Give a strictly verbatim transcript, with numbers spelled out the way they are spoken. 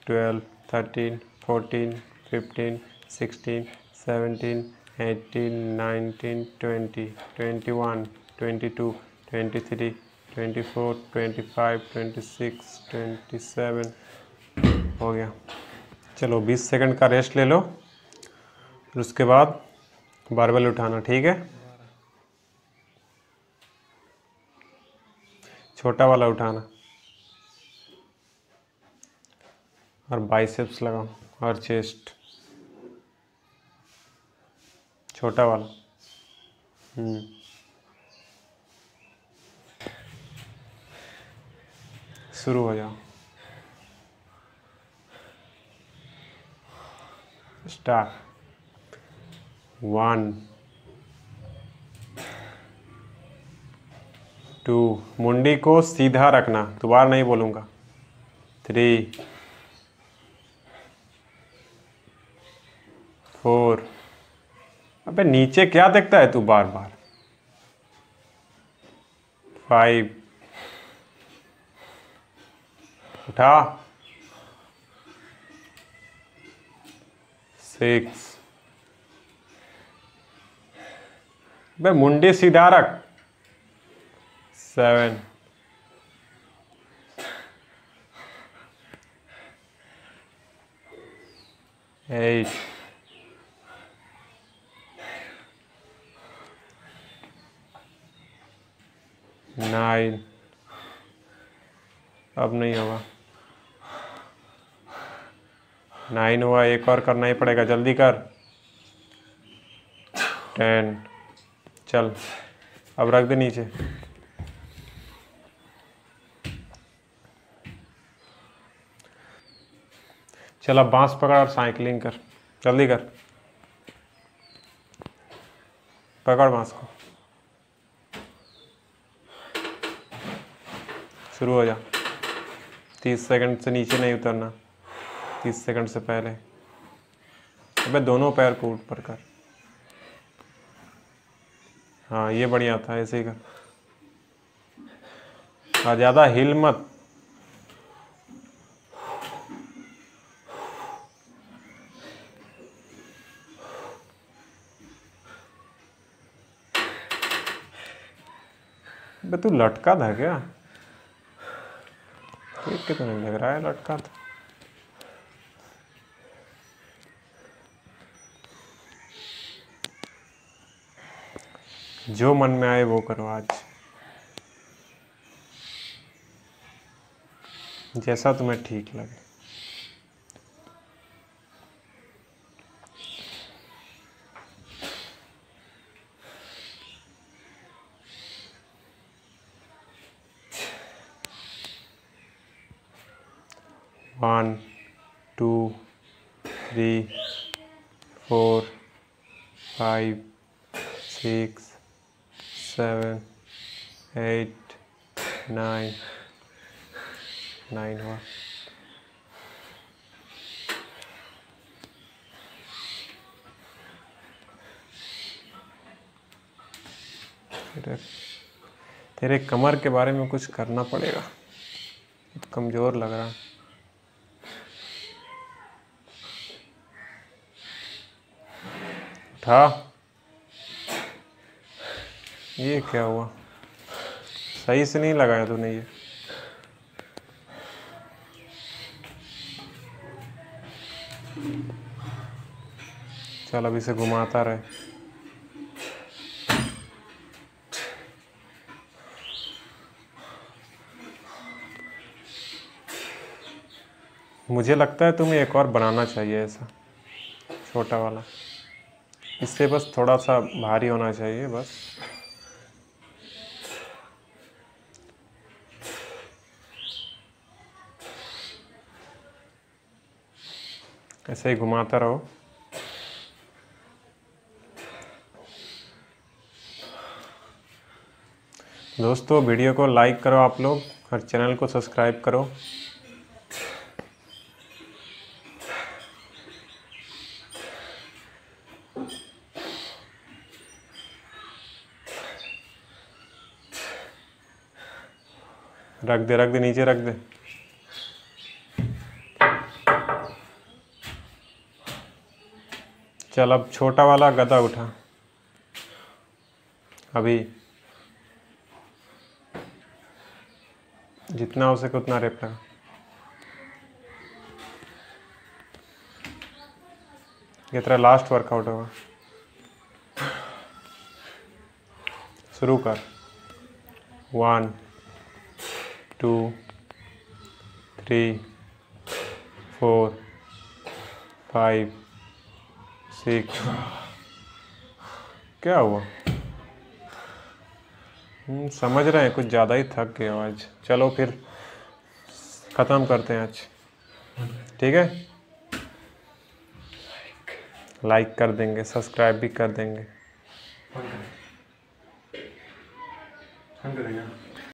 Twelve, thirteen, fourteen, fifteen, sixteen, seventeen, eighteen, nineteen, twenty, twenty one, twenty two, twenty three, twenty four, twenty five, twenty six, twenty seven. हो गया। चलो बीस second का rest ले लो, फिर उसके बाद बारबेल उठाना, ठीक है। छोटा वाला उठाना और बाइसेप्स लगाओ और चेस्ट, छोटा वाला। हम्म शुरू हो जाओ, स्टार्ट। वन, टू, मुंडी को सीधा रखना, दोबारा नहीं बोलूँगा। थ्री, फोर, अबे नीचे क्या देखता है तू बार बार। फाइव, उठा। सिक्स, अबे मुंडी सीधा रख। सेवन, एट, नाइन, अब नहीं होगा। नाइन हुआ, एक और करना ही पड़ेगा, जल्दी कर। टेन, चल अब रख दे नीचे। चल अब बांस पकड़ और साइकिलिंग कर, जल्दी कर। पकड़ बांस को, शुरू हो जा। तीस सेकंड से नीचे नहीं उतरना, तीस सेकंड से पहले। अबे दोनों पैर को ऊपर कर। हाँ ये बढ़िया था, ऐसे ही कर। हाँ ज़्यादा हिल मत। बे तू लटका था क्या? देख के तो नहीं लग रहा है लटका था। जो मन में आए वो करो आज, जैसा तुम्हें ठीक लगे। One, two, three, four, five, six, seven, eight, nine, nine हुआ। तेरे तेरे कमर के बारे में कुछ करना पड़ेगा, कमज़ोर लग रहा। उठा। ये क्या हुआ? सही से नहीं लगाया तूने ये। चल अब इसे घुमाता रहे। मुझे लगता है तुम्हें एक और बनाना चाहिए ऐसा, छोटा वाला। इससे बस थोड़ा सा भारी होना चाहिए बस। ऐसे ही घुमाता रहो। दोस्तों वीडियो को लाइक करो आप लोग और चैनल को सब्सक्राइब करो। रख दे रख दे नीचे रख दे। चल अब छोटा वाला गधा उठा अभी, जितना हो सके उतना रेप लगा। ये तेरा लास्ट वर्कआउट होगा। शुरू कर। One two three four five six. क्या हुआ? समझ रहे हैं कुछ ज़्यादा ही थक गया आज। चलो फिर ख़त्म करते हैं आज, ठीक है? लाइक कर देंगे, सब्सक्राइब भी कर देंगे। हम करेंगे।